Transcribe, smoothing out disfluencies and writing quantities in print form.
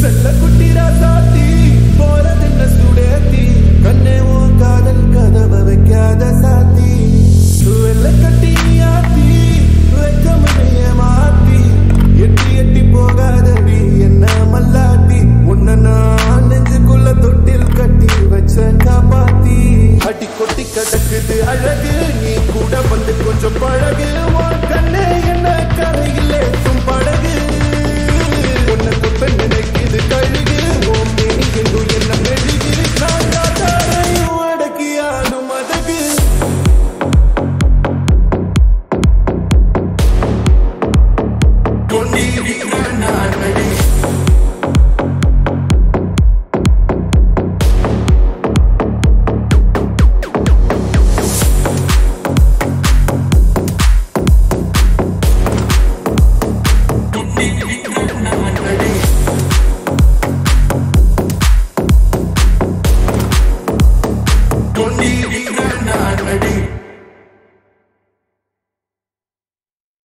செல்ல குட்டி ராசாத்தி போறதென்ன சுடேத்தி கண்ணே உன் காதல் கதவை வைக்காத சாத்தி வெள்ள கட்டி ஆத்தி வைக்க மனைய மாத்தி எட்டி எட்டி போகாதடி என்ன மல்லாத்தி உன்ன நான் நெஞ்சுக்குள்ள தொட்டில் கட்டி வச்ச காப்பாத்தி அடி கொட்டி கிடக்குது அழகு நீ கூட வந்து கொஞ்சம் பழகு உன் கண்ணே என்ன கரையில் ஏற்றும் படகு